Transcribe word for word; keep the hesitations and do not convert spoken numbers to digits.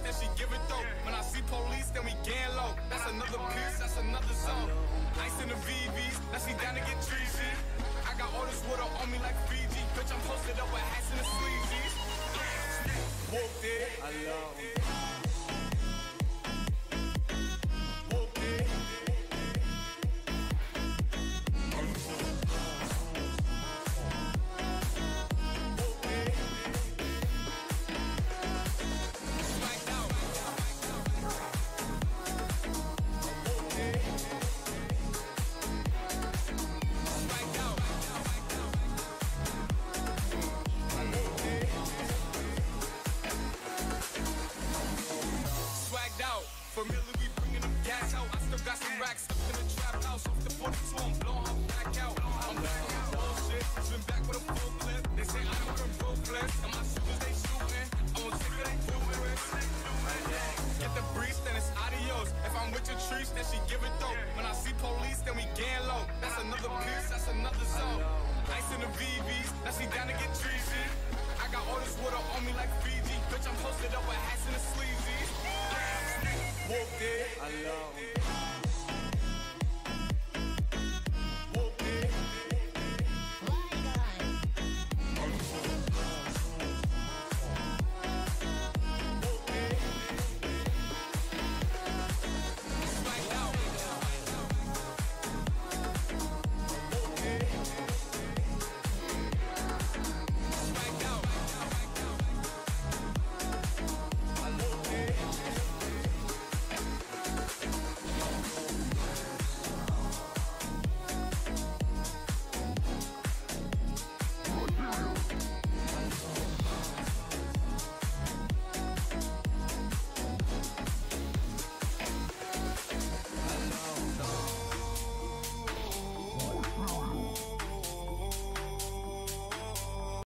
then she give it though. When I see police, then we gang low. That's another piece, that's another zone. Ice in the V Vs, now she down to get treasy. I got all this water on me like Fiji. Bitch, I'm posted up with hats and the sleezies. Whooped it. I love it. Whooped it. Familiar, we bringing them gas out. I still got some racks stuck in the trap house. Off the forty-two, I'm blowing her back out. I'm back on bullshit, been back with a full clip. They say I know them ruthless, and my shooters they shooting. I won't take it, they doing it. Get the breeze, then it's adios. If I'm with your trees, then she give it though. When I see police, then we gang low. That's another piece, that's another zone. Ice in the V Vs, now she down to get treasy. I got all this water on me like Fiji. Bitch, I'm posted up with hats and the sleazies. Whooped it. I love it.